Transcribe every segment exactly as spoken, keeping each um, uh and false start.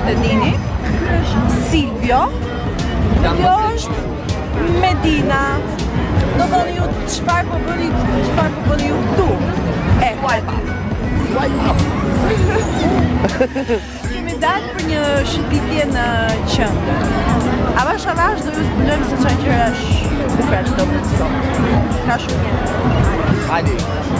e dini. Silvio. Kjo është Medina. Do bëni ju çfarë po bëni, çfarë po bëni ju këtu? E, Huaypa. Huaypa. Kemi dalë për një shëtitje në qendër. Avash avash do ju zbulojmë se çfarë gjërash bukrash do bëjmë sot. Ka shumë mirë. Hajde.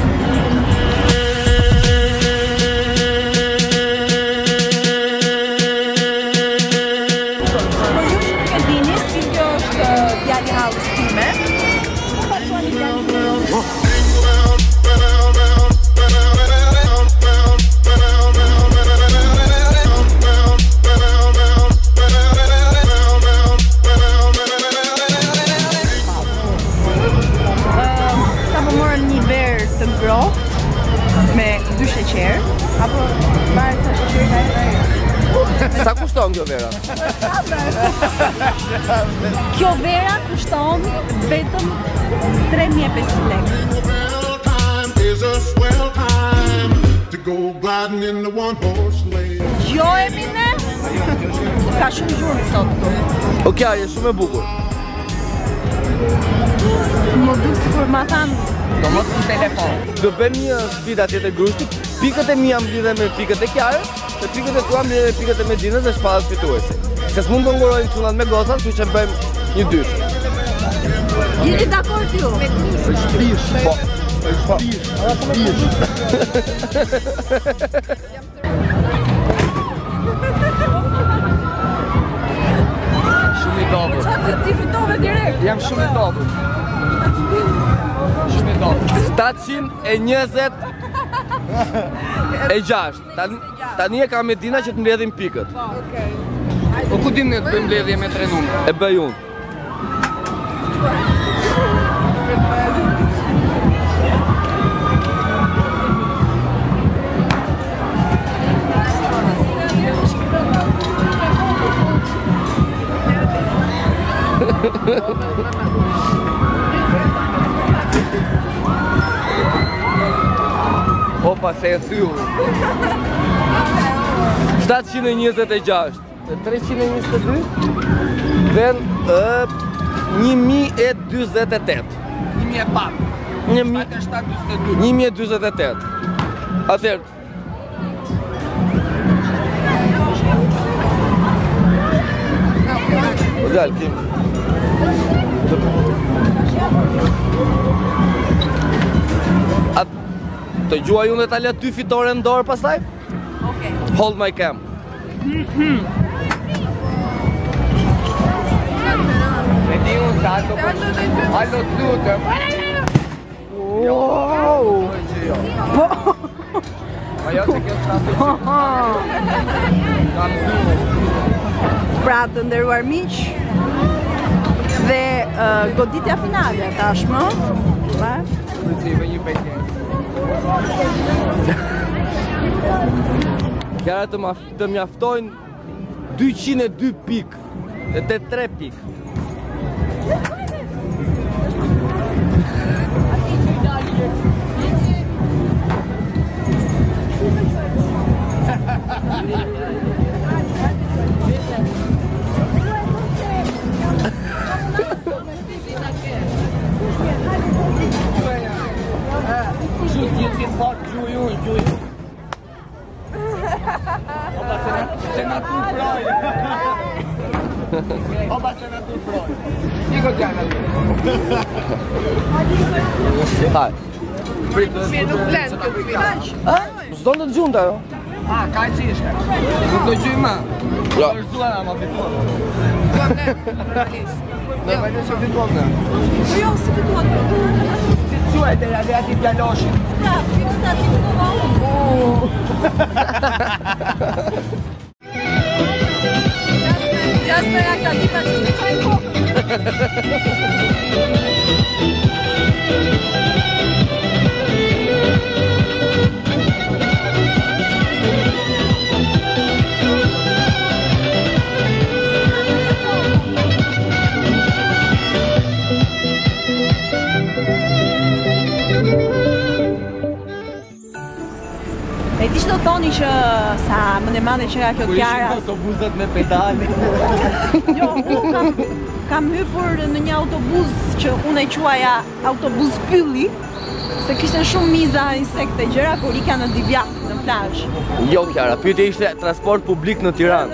Sa kushton kjo vera? Kjo vera kushton vetëm tre mijë e pesëqind lekë. Jo e mine? Ka shumë gjurmë sot këtu. O kja, je shumë e bukur. Më duk sikur ma thanë do mos në telefon. Do bëm një sfida tjetër grushti. Pikët e mia mblidhen me pikët e Kiarës, dhe pikët e tua mblidhen me pikët e Medinës dhe shpadat fituesi. Se s'mund të ngurojnë çunat me gocat, kështu që bëjmë një dysh. Jeni dakord ju? Është bish. Po. Është bish. Bish. Shumë i dobët. Çfarë ti fitove direkt? Jam shumë i dobët. Shumë i dobët. tetëqind e njëzet e gjashtë. Tani e ka Medina që të mbledhim pikët. Po ku dim ne të bëjmë mbledhje me tre numra? E bëj unë. Opa, se e thyu. shtatëqind e njëzet e gjashtë, treqind e njëzet e dy dhe një mijë e dyzet e tetë. një mijë e pak. një mijë e dyzet e tetë. Atëherë. O dalë, kim. Të gjua ju në të alja ty fitore në dorë pastaj? Ok. Hold my cam. E di unë tato për allo të lutëm. Wow! Po! Ajo që kjo të tato që kam du. Pra të nderuar miq dhe goditja finale tashmë. Rëcive një petje. Kjara të mjaftojnë dyqind e dy pikë dhe të tre pikë. Se na tu proj. Oba se na tu proj. Niko t'jana li. Haj. Mi nuk blenë të pikash. S'do në të gjunda, jo? A, ka që ishte. Nuk do gjujë ma. Jo. është zua nga ma fituar. Duam ne, realisht. Ne, vajte që fituam ne. Po jo, si fituat të tu. Si të quajt e dhe ati djaloshin. Pra, fikë të ati fituat. Jasme jak ta dita që se qaj kokë. E ti që do thoni që sa më ne mande që nga kjo Kiara. Kur ishin autobuset me pedale. Jo, unë kam, kam hypur në një autobus që unë e quaja autobus pylli, se kishte shumë miza, insekte, gjëra, kur ika në Divjak, në plazh. Jo, Kiara, pyetja ishte transport publik në Tiranë.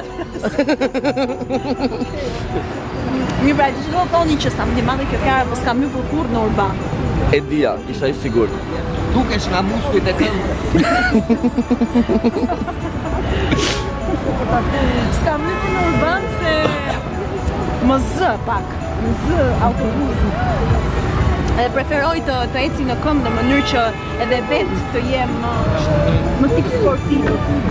Mirë, pra, ti që do thoni që sa më ne mande kjo Kiara, po s'kam hypur kur në urban. E dia, isha i sigurt. Dukesh nga muskujt e këmbëve. S'kam hypur në urban se më zë pak, më zë autobusi. Edhe preferoj të, të eci në këmbë në mënyrë që edhe vetë të jem më tip sportiv.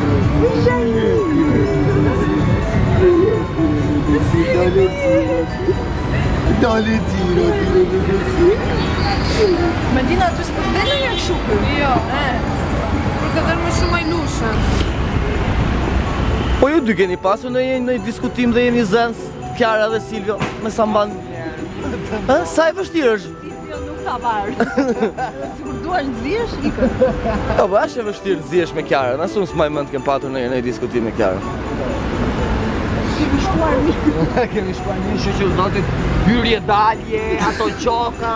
Dale tiro, tiro në nësi. Medina, ty s'për dhe në një këshukur? Jo, për të dhe më shumë ajnushën. Po ju dy keni pasur në një diskutim dhe jeni zënës, Kiara dhe Silvio, me samban. Sa e vështirë është? Silvio nuk ta varë. Sigur duash të ziesh, ikë. Po, po, është e vështirë të ziesh me Kiara, nësë unë s'maj mënd kem patur në një diskutim me Kiara. Kemi shkuar mirë. Kemi shkuar mirë, që që zotit hyrje dalje, ato qoka.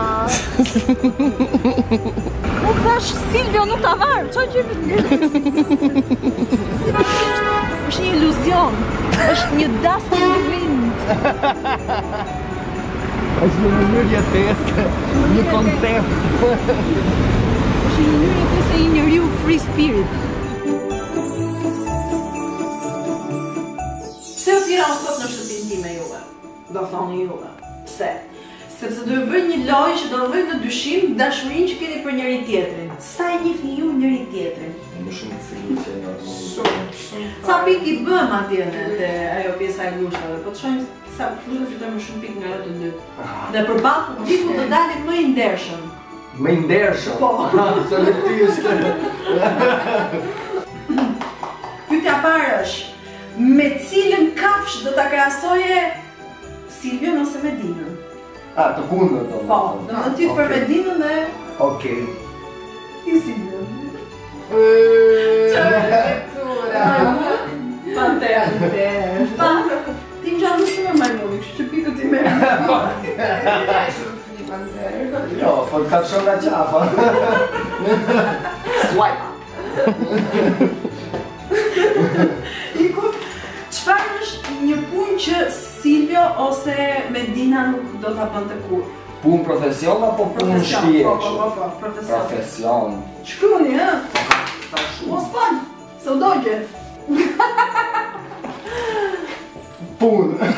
Unë thash, Silvio nuk ta varë, qa që është një iluzion, është një dastë në vind. është një mënyrë jetese, një koncept. është një mënyrë jetese e një njeriu free spirit. Se o tira unë sot në shtëpinë time juve, do thoni juve. Pse? Sepse do e bëj një lojë që do rrëj në dyshim dashurinë që keni për njëri tjetrin. Sa e njihni ju njëri tjetrin? Më shumë të sigurt që nga Shumë, shumë. Sa pik i bëm atje në te ajo pjesa e glushkave, po të shohim sa glushka fitojnë më shumë pik nga ajo të dytë. Dhe përballë publikut të dalin më i ndershëm. Me ndershëm. Po. Absolutisht. Pyetja parë është, me cilën kafsh do ta krahasoje Silvion ose Medinën? A, të kundër do Po, do të ty për Medinën dhe Okej. ti Silvion. Tura. Patente. Pa, ti më gjallu shumë e majmoni, kështë që pikët i merë. Jo, po të ka shumë nga qafa. Swipe. Iku, çfarë është një punë që Silvio ose Medina nuk do ta bënte kur? Punë profesion apo punë Profesion, shpije? po, po, po, po, profesion. Profesion. Shkruni, ha? Mos pan, se u dogje. Punë.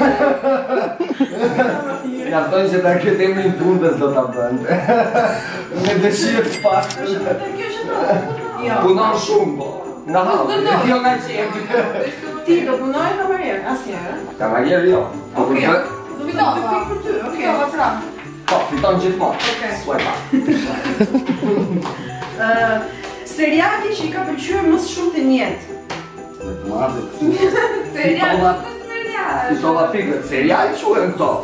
Ja thonë që ta këtë emrin punës do ta bënte. Me dëshirë të pak. Kjo që do. Jo. Punon shumë, po. Nga halë. Jo nga qemë. Ti do punoj kamarier, asnjëherë. Kamarier jo. Po kur bë, Do vi do pik për ty, okay. po fiton gjithmonë. Okej. Swipe. Ë, seriali që i ka pëlqyer më shumë të jetë. Me të madhe. Serial, po të serial. Fitova pikët. Serial quhen këto.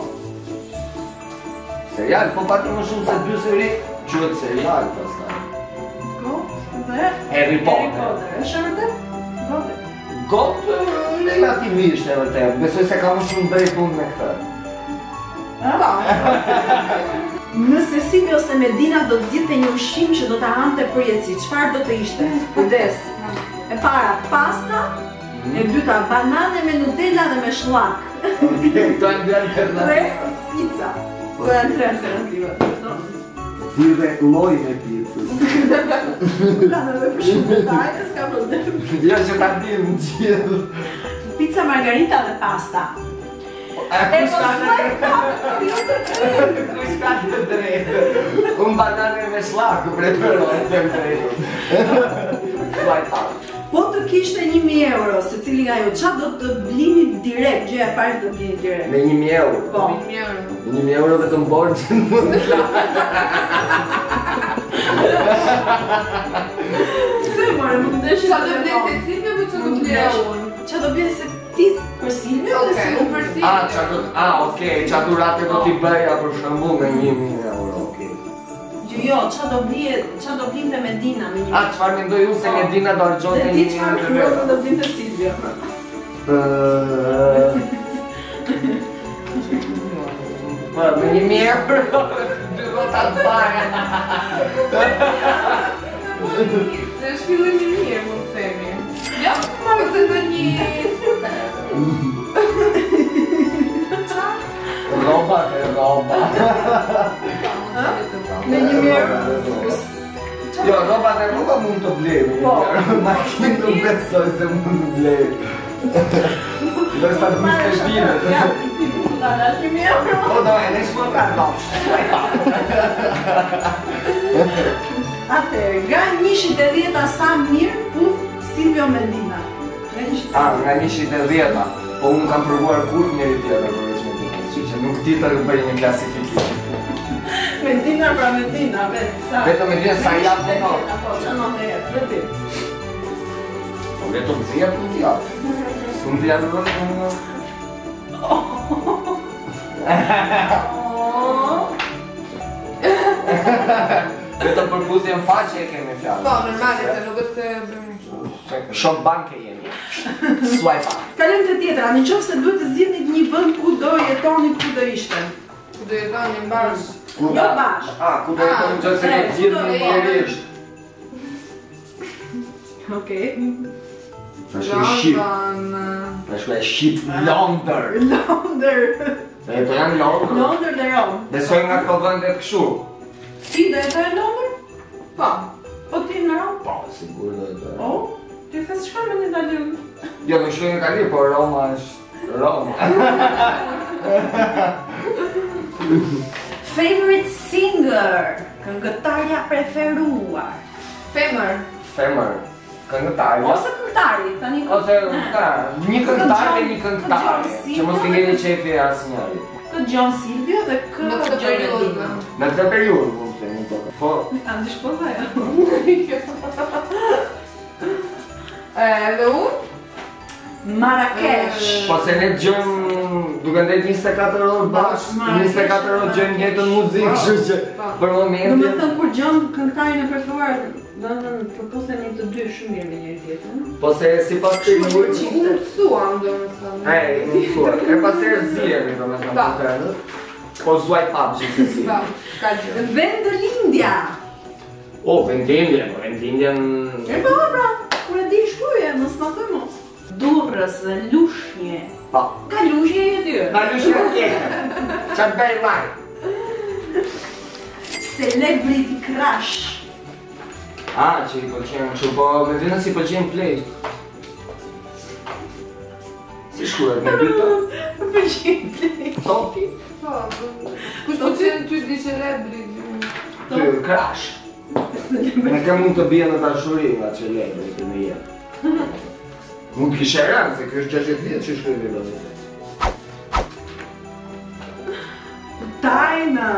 Serial, po pati më shumë se dy seri, quhet serial pastaj. Po, dhe Harry Potter. Harry Potter, është e vërtet? Vërtet. Got relativisht e vërtet. Besoj se ka më shumë bëj punë me këtë. Nëse Silvio ose Medina do të zgjidhte një ushqim që do ta hante përjetësi, çfarë do të ishte? Kujdes. E para pasta, e dyta banane me nutella dhe me shllak. Këto janë dy Dhe alternativë. pizza. Këto janë tre alternativa. Dyve lloj me picës. Kanë edhe për shumë detajle, s'ka problem. Jo që ta dim gjithë. Pizza margarita dhe pasta. A E kush po ka s'ka të drejtë? Kush ka të drejtë? Unë banane me shllaku preferoj të drejtë. Swipe out. Po të kishte një mijë euro, se cili nga ju, qa do të blini direkt, gjëja e parë të blini direkt? Me një mijë euro. Po. Një mijë euro vetëm borxhin mund të la. Se more, më të ndeshë Qa do blejtë e Silvio dhe që do blejtë unë? Qa do blini se ti për Silvio dhe Oke, se unë për Silvio. Ah, qa do, ah, okej, qa durate do t'i bëja për shembull me një mijë euro, okej. Jo, qa do blije, qa do blinte Medina me një... A, qëfar mendoj unë se Medina do argjote Dhe një ti një qëfar të mendoj do blinte Silvio? Po, me një mi euro, dy rota të pare. Dhe shpillimi mirë, më të themi. Jo, po se do një... Roba e roba. Me një mirë? Jo, roba dhe roba mund të blejmë. Ma kim nuk besoj se mund të blejmë. Do shta të miste bine. Ja, i pipu të da da një mirë. Po, do e në shmo ka bapsh. Atëherë, nga njëzet e dhjetë sa mirë, puf Silvio Medina. A, nga njëzet e dhjetë. Po unë kam provuar kur njëri tjetër për veç Medina. Që nuk ti të bëj një klasifikim. Medina pra Medina, vetë sa... Vetë Medina sa jatë në në. Po, që në të jetë, vetë. Po vetëm dhjetë në tjatë. Së në tjatë në në në... Vetëm për puzjen faqe e kemi fjallë. Po, normale, se nuk është se... Shok banke jemi. Swipe up. Kalem të tjetra, në qofë se duhet të zgjidhni një vend ku do jetoni, ku do ishte. Ku do jetoni në bashkë. Jo bashkë. A, ku do jetoni në qofë se këtë gjithë një njerisht. Okej. Pashku e Shqip. Pashku e Shqip. Londër. Londër. Dhe jeto janë Londër. Londër dhe Rom. Besoj nga këto vëndet këshu. Ti do jetoj në Londër? Po. Po ti në Rom? Po, sigur do jetoj. O? Ti thesë shka me një italian? Jo, në shkoj në Kali, po Roma është... Roma. Favorite singer? Këngëtarja preferuar? Femër. Femër. Këngëtarja. Ose këngëtari, tani ko... Ose këngëtar. Një këngëtar dhe një këngëtare. Që mos të ngeni qefi asë njëri. Kë Gjon Silvio dhe kë Në këtë periudhë. Në këtë periudhë, mund të një tokë. Po... A në shpoza jo? Edhe unë? Marrakesh. Po se ne gjojmë duke ndajt njëzet e katër orë bashkë, njëzet e katër orë gjojmë njëtën muzikë, kështu që për Do me momentin... thënë kur Gjon këngëtarin e preferuar, do në thënë përpuseni të dy shumë mirë me njëri tjetrin. Po se si pas të Unë njërë... mësuam, do më thëmë. E, mësuar. E pas e rëzirë, do me thëmë të tërë. Po swipe up, gjithësësi. Ba, ka gjë. Vendëlindja. O, vendindje, po vendindje në... E po, pra, kur e di shkruje, mos na thoj mos. Durrës dhe lushnje. Pa. Ka lushnje e dy. Na lushë në tjetë. Qatë bëj laj. Celebrity crush. A, që i pëlqenë kështu, po me vina si pëlqenë play. Si shkuret me dyta? Pëlqen play. Topi? Po, kush po qenë ty di celebri? Ty, crash. Me ke mund të bje në dashuri nga celebri të në jetë. Mund kishe rënë, se kjo është gjashet vjetë që shkoj vjetë. Tajna.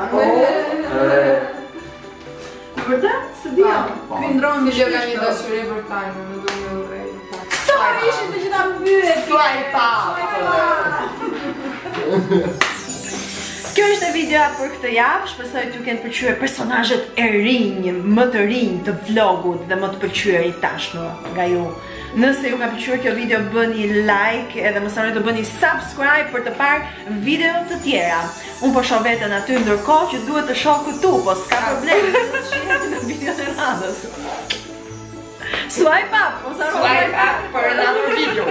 Vërtet? Se di jam. Ky ndronë Si gjë ka një dashuri për tajnë, në do me urej. Sa ishin të gjitha mbyet. Swipe up! Kjo ishte videoja për këtë javë, shpresoj t'ju kenë pëlqyer personazhet e rinj, më të rinj të vlogut dhe më të pëlqyeri tashmë nga ju. Nëse ju ka pëlqyer kjo video, bëni like edhe mos harroni të bëni subscribe për të parë video të tjera. Unë po shoh veten aty ndërkohë që duhet të shoh këtu, po s'ka problem. Shihni në videon e radhës. Swipe up, mos harroni. Swipe up for another video.